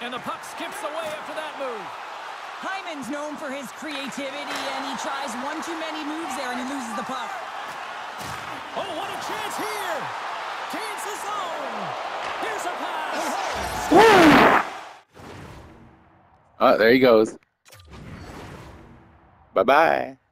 And the puck skips away after that move. Hyman's known for his creativity, and he tries one too many moves there, and he loses the puck. Oh, what a chance here! Kansas zone! Here's a pass! Oh, there he goes. Bye-bye.